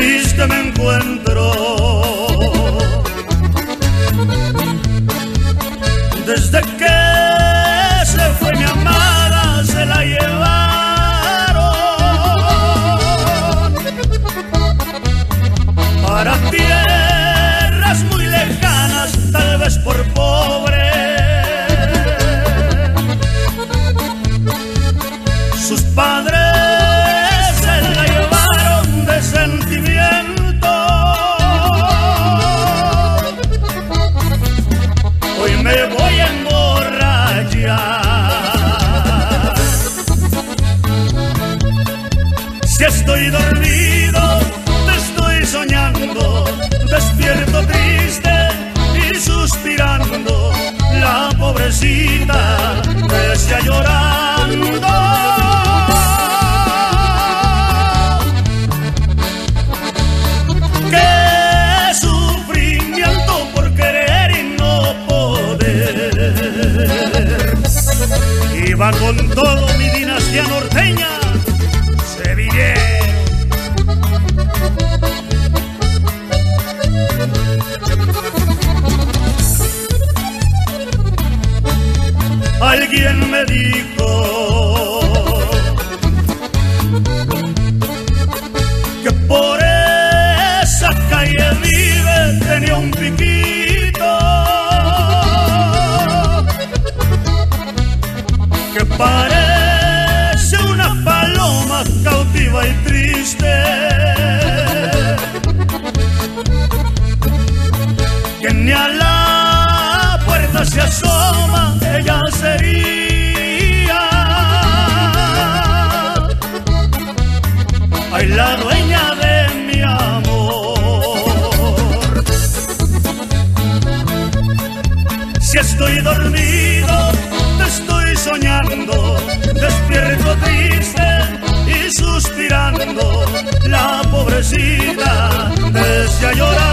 triste me encuentro. Desde que se fue mi amada, se la llevaron para tierras muy lejanas, tal vez por pobre. Sus padres se la llevaron de sentimiento. Hoy me voy a emborrachar. Si estoy dormido, te estoy soñando, despierto triste y suspirando. La pobrecita desea llorando. ¡Qué sufrimiento por querer y no poder! Iba con todo mi dinastía norteña, se vinieron. Alguien me dijo que por esa calle vive, tenía un piquito que parece una paloma cautiva y triste, que ni a la puerta se asoma. Ella sería ay, la dueña de mi amor. Si estoy dormido, te estoy soñando, despierto triste y suspirando. La pobrecita desea llorar.